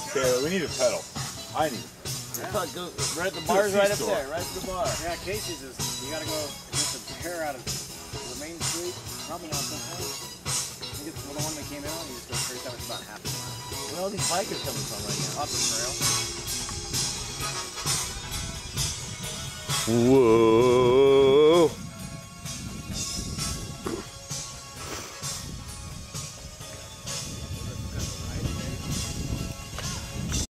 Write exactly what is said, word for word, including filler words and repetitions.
Okay, we need a pedal. I need. Yeah. Go, right, the bar's right up there, right to the bar. Yeah, Casey's is, you gotta go get the hair out of the main street, probably not sometimes. I think it's the one that came out, you just go straight down, it's about half a mile. Where are all these bikers coming from right now? Off the trail. Whoa.